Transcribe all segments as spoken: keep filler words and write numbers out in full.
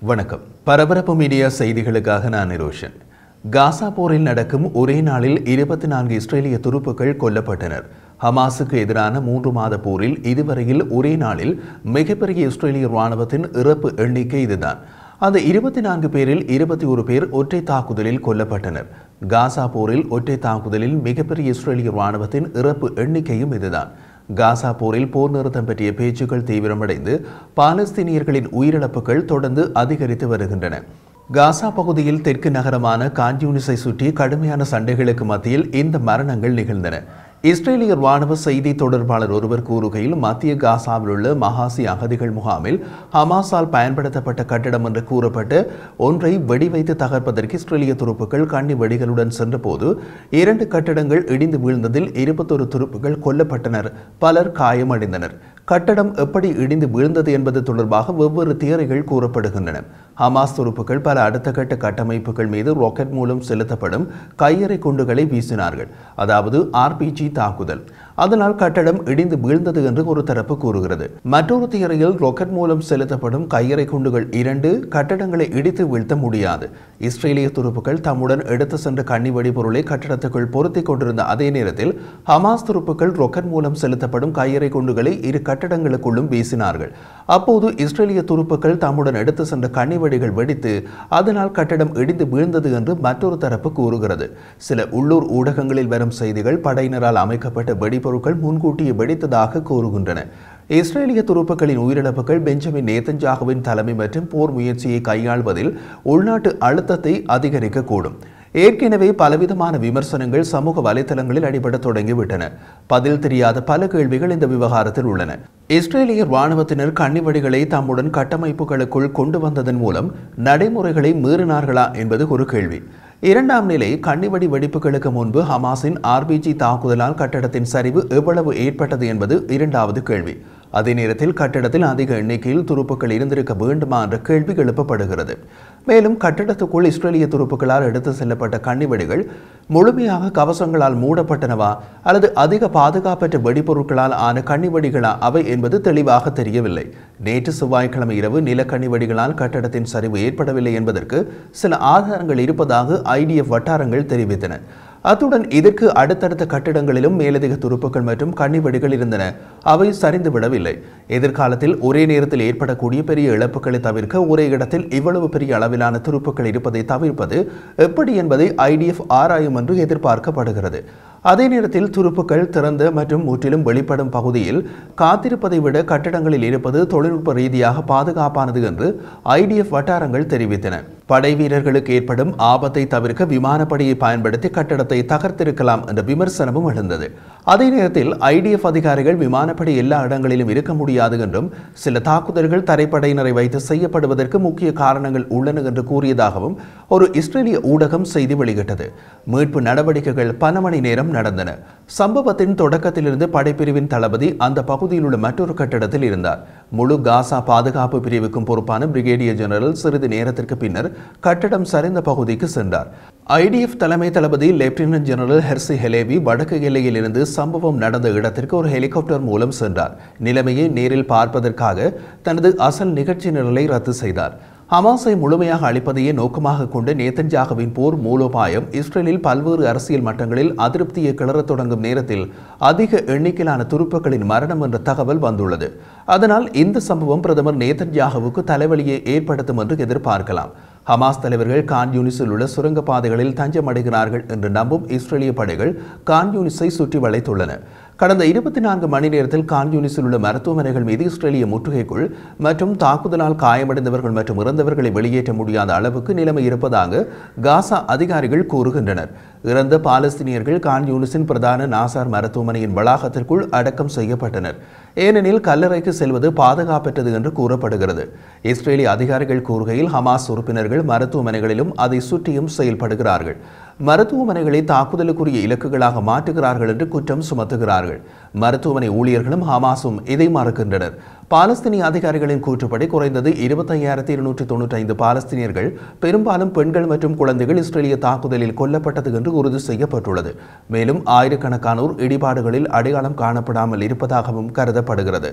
வணக்கம். பரபரப்பு மீடியா செய்திகளுக்காக நான் நிரோஷன். காசா போரில் நடக்கும் ஒரே நாளில் இருபத்தி நான்கு இஸ்ரேலிய துருப்புக்கள் கொல்லப்பட்டனர். ஹமாஸுக்கு எதிரான மூன்று மாத போரில் இதுவரையில் ஒரே நாளில் மிகப்பெரிய இஸ்ரேலிய இராணுவத்தின் இறப்பு எண்ணிக்கை இதுதான். அந்த இருபத்தி நான்கு பேரில் இருபத்தி ஒரு பேர் ஒற்றை தாக்குதலில் கொல்லப்பட்டனர். காசா போரில் ஒற்றை தாக்குதலில் மிகப்பெரிய இஸ்ரேலிய இராணுவத்தின் இறப்பு எண்ணிக்கையும் இதுதான். காசா போரில் போர் நிறுத்தம் பற்றிய பேச்சுக்கள் தீவிரமடைந்து பாலஸ்தீனியர்களின் உயிரிழப்புகள் தொடர்ந்து அதிகரித்து வருகின்றன. காசா பகுதியில் தெற்கு நகரமான கான்யூனிஸை சுற்றி கடுமையான சண்டைகளுக்கு மத்தியில் இந்த மரணங்கள் நிகழ்ந்தன. இஸ்ரேலிய இராணுவ செய்தி தொடர்பாளர் ஒருவர் கூறுகையில், மத்திய காசாவில் உள்ள மகாசி அகதிகள் முகாமில் ஹமாஸால் பயன்படுத்தப்பட்ட கட்டடம் என்று கூறப்பட்ட ஒன்றை வெடிவைத்து தகர்ப்பதற்கு இஸ்ரேலிய துருப்புக்கள் கண்ணி வெடிகளுடன் சென்றபோது இரண்டு கட்டடங்கள் இடிந்து வீழ்ந்ததில் இருபத்தொரு துருப்புக்கள் கொல்லப்பட்டனர், பலர் காயமடைந்தனர். கட்டடம் எப்படி இடிந்து வீழ்ந்தது என்பது தொடர்பாக வெவ்வேறு தியரிகள் கூறப்படுகின்றன. ஹமாஸ் துருப்புக்கள் பல அடுத்த கட்ட கட்டமைப்புகள் மீது ராக்கெட் மூலம் செலுத்தப்படும் கையறை குண்டுகளை வீசினார்கள், அதாவது ஆர்பிஜி தாக்குதல். அதனால் கட்டடம் இடிந்து வீழ்ந்தது என்று ஒரு தரப்பு கூறுகிறது. மற்றொரு தியரியில் ராக்கெட் மூலம் செலுத்தப்படும் கையறை குண்டுகள் இரண்டு கட்டடங்களை இடித்து வீழ்த்த முடியாது. இஸ்ரேலிய துருப்புக்கள் தம்முடன் எடுத்து சென்ற கண்ணி வெடிபொருளை கட்டடத்துக்குள் பொருத்திக் கொண்டிருந்த அதே நேரத்தில் ஹமாஸ் துருப்புக்கள் ராக்கெட் மூலம் செலுத்தப்படும் கையறை குண்டுகளை இரு கட்டடங்களுக்குள்ளும் வீசினார்கள். அப்போது இஸ்ரேலிய துருப்புக்கள் தம்முடன் எடுத்து சென்ற கண்ணி வெடிகள் வெடித்து அதனால் கட்டடம் இடிந்து வீழ்ந்தது என்று மற்றொரு தரப்பு கூறுகிறது. சில உள்ளூர் ஊடகங்களில் வரும் செய்திகள் படையினரால் அமைக்கப்பட்ட வெடிபொருட்கள் முன்கூட்டியே வெடித்ததாக கூறுகின்றன. இஸ்ரேலிய துருப்புக்களின் உயிரிழப்புகள் பெஞ்சமின் நேதன்யாகுவின் தலைமை மற்றும் போர் முயற்சியை கையாள்வதில் உள்நாட்டு அழுத்தத்தை அதிகரிக்கக்கூடும். ஏற்கனவே பலவிதமான விமர்சனங்கள் சமூக வலைதளங்களில் அடிபட தொடங்கிவிட்டன. பதில் தெரியாத பல கேள்விகள் இந்த விவகாரத்தில் உள்ளன. இஸ்ரேலிய இராணுவத்தினர் கண்ணிவடிகளை தம்முடன் கட்டமைப்புகளுக்குள் கொண்டு வந்ததன் மூலம் நடைமுறைகளை மீறினார்களா என்பது ஒரு கேள்வி. இரண்டாம் நிலை கண்ணிவடி வெடிப்புகளுக்கு முன்பு ஹமாஸின் ஆர்பிஜி தாக்குதலால் கட்டடத்தின் சரிவு எவ்வளவு ஏற்பட்டது என்பது இரண்டாவது கேள்வி. அதே நேரத்தில் கட்டடத்தில் அதிக எண்ணிக்கையில் துருப்புக்கள் இருந்திருக்க வேண்டுமா என்ற கேள்வி எழுப்பப்படுகிறது. மேலும் கட்டடத்துக்குள் இஸ்ரேலிய துருப்புக்களால் எடுத்து செல்லப்பட்ட கண்ணிவெடிகள் முழுமையாக கவசங்களால் மூடப்பட்டனவா அல்லது அதிக பாதுகாப்பற்ற வெடிபொருட்களால் ஆன கண்ணிவெடிகளா அவை என்பது தெளிவாக தெரியவில்லை. நேற்று செவ்வாய்க்கிழமை இரவு நிலக்கண்ணிவெடிகளால் கட்டடத்தின் சரிவு ஏற்படவில்லை என்பதற்கு சில ஆதாரங்கள் இருப்பதாக ஐடிஎஃப் வட்டாரங்கள் தெரிவித்தன. அத்துடன் இதற்கு அடுத்தடுத்த கட்டிடங்களிலும் மேலதிக துருப்புக்கள் மற்றும் கண்ணிவெடிகள் இருந்தன. அவை சரிந்துவிடவில்லை. எதிர்காலத்தில் ஒரே நேரத்தில் ஏற்படக்கூடிய பெரிய இழப்புகளை தவிர்க்க ஒரே இடத்தில் இவ்வளவு பெரிய அளவிலான துருப்புக்கள் இருப்பதை தவிர்ப்பது எப்படி என்பதை ஐடிஎஃப் ஆராயும் என்று எதிர்பார்க்கப்படுகிறது. அதே நேரத்தில் துருப்புக்கள் திறந்த மற்றும் முற்றிலும் வெளிப்படும் பகுதியில் காத்திருப்பதை விட கட்டடங்களில் இருப்பது தொழில்நுட்ப ரீதியாக பாதுகாப்பானது என்று ஐடிஎஃப் வட்டாரங்கள் தெரிவித்தன. படை வீரர்களுக்கு ஏற்படும் ஆபத்தை தவிர்க்க விமானப்படையை பயன்படுத்தி கட்டடத்தை தகர்த்திருக்கலாம் என்ற விமர்சனமும் எழுந்தது. அதே நேரத்தில் ஐடிஎஃப் அதிகாரிகள் விமானப்படை எல்லா இடங்களிலும் இருக்க முடியாது என்றும் சில தாக்குதல்கள் தரைப்படையினரை வைத்து செய்யப்படுவதற்கு முக்கிய காரணங்கள் உள்ளன என்று கூறியதாகவும் ஒரு இஸ்ரேலிய ஊடகம் செய்தி வெளியிட்டது. மீட்பு நடவடிக்கைகள் பல மணி நேரம் நடந்தன. சம்பவத்தின் தொடக்கத்திலிருந்து படைப்பிரிவின் தளபதி அந்த பகுதியில் உள்ள மற்றொரு கட்டடத்தில் இருந்தார். முழு காசா பாதுகாப்பு பிரிவுக்கும் பொறுப்பான பிரிகேடியர் ஜெனரல் சிறிது நேரத்திற்கு பின்னர் கட்டடம் சரிந்த பகுதிக்கு சென்றார். ஐடிஎஃப் தலைமை தளபதி லெப்டினன்ட் ஜெனரல் ஹெர்சி ஹெலேவி வடக்கு எல்லையில் இருந்து சம்பவம் நடந்த இடத்திற்கு ஒரு ஹெலிகாப்டர் மூலம் சென்றார். நிலைமையை நேரில் பார்ப்பதற்காக தனது அசல் நிகழ்ச்சி நிரலை ரத்து செய்தார். ஹமாஸை முழுமையாக அழிப்பதையே நோக்கமாக கொண்டு நேதன்யாகுவின் போர் மூலோபாயம் இஸ்ரேலில் பல்வேறு அரசியல் மட்டங்களில் அதிருப்தியை கிளறத் தொடங்கும் நேரத்தில் அதிக எண்ணிக்கையிலான துருப்புக்களின் மரணம் என்ற தகவல் வந்துள்ளது. அதனால் இந்த சம்பவம் பிரதமர் நேதன்யாகுவுக்கு தலைவலியை ஏற்படுத்தும் என்று எதிர்பார்க்கலாம். ஹமாஸ் தலைவர்கள் கான் யூனிஸில் உள்ள சுரங்கப்பாதைகளில் தஞ்சமடைகிறார்கள் என்று நம்பும் இஸ்ரேலிய படைகள் கான் யூனிஸை சுற்றி வளைத்துள்ளன. கடந்த இருபத்தி நான்கு மணி நேரத்தில் கான் யூனிஸில் உள்ள மருத்துவமனைகள் மீது இஸ்ரேலிய முற்றுகைக்குள் மற்றும் தாக்குதலால் காயமடைந்தவர்கள் மற்றும் இறந்தவர்களை வெளியேற்ற முடியாத அளவுக்கு நிலைமை இருப்பதாக காசா அதிகாரிகள் கூறுகின்றனர். இறந்த பாலஸ்தீனியர்கள் கான் யூனிஸின் பிரதான நாசார் மருத்துவமனையின் வளாகத்திற்குள் அடக்கம் செய்யப்பட்டனர். ஏனெனில் கல்லறைக்கு செல்வது பாதுகாப்பற்றது என்று கூறப்படுகிறது. இஸ்ரேலிய அதிகாரிகள் கூறுகையில், ஹமாஸ் உறுப்பினர்கள் மருத்துவமனைகளிலும் அதை சுற்றியும் செயல்படுகிறார்கள். மருத்துவமனைகளை தாக்குதலுக்குரிய இலக்குகளாக மாற்றுகிறார்கள் என்று குற்றம் சுமத்துகிறார்கள். மருத்துவமனை ஊழியர்களும் ஹமாஸும் இதை மறுக்கின்றனர். பாலஸ்தீனிய அதிகாரிகளின் கூற்றுப்படி குறைந்தது இருபத்தையாயிரத்தி இருநூற்றி தொன்னூற்றி ஐந்து பாலஸ்தீனியர்கள், பெரும்பாலும் பெண்கள் மற்றும் குழந்தைகள் இஸ்ரேலிய தாக்குதலில் கொல்லப்பட்டது என்று உறுதி செய்யப்பட்டுள்ளது. மேலும் ஆயிரக்கணக்கானோர் இடிபாடுகளில் அடையாளம் காணப்படாமல் இருப்பதாகவும் கருதப்படுகிறது.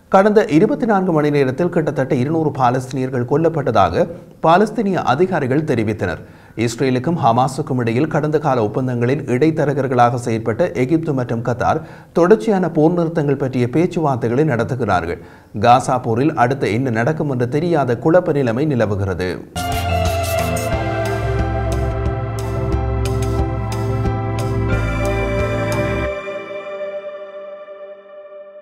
கடந்த இருபத்தி நான்கு மணி நேரத்தில் கிட்டத்தட்ட இருநூறு பாலஸ்தீனியர்கள் கொல்லப்பட்டதாக பாலஸ்தீனிய அதிகாரிகள் தெரிவித்தனர். இஸ்ரேலுக்கும் ஹமாஸுக்கும் இடையில் கடந்த கால ஒப்பந்தங்களின் இடைத்தரகர்களாக செயற்பட்ட எகிப்து மற்றும் கத்தார் தொடர்ச்சியான போர் நிறுத்தங்கள் பற்றிய பேச்சுவார்த்தைகளை நடத்துகிறார்கள். காசா போரில் அடுத்து என்ன நடக்கும் என்று தெரியாத குழப்ப நிலைமை நிலவுகிறது.